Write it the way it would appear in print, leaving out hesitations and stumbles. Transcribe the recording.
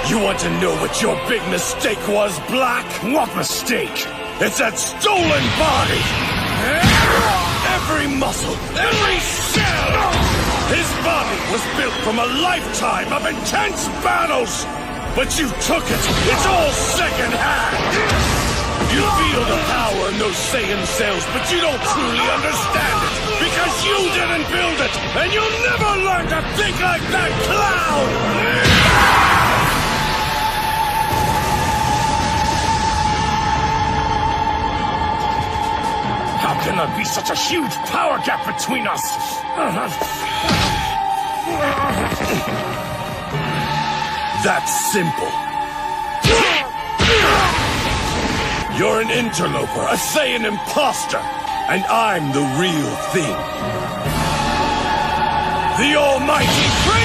You want to know what your big mistake was, Black? What mistake? It's that stolen body! Every muscle, every cell! His body was built from a lifetime of intense battles! But you took it! It's all second-hand! You feel the power in those Saiyan cells, but you don't truly understand it! Because you didn't build it! And you'll never learn to think like that clown! How can there be such a huge power gap between us? That's simple. You're an interloper, a Saiyan imposter, and I'm the real thing. The almighty frieza!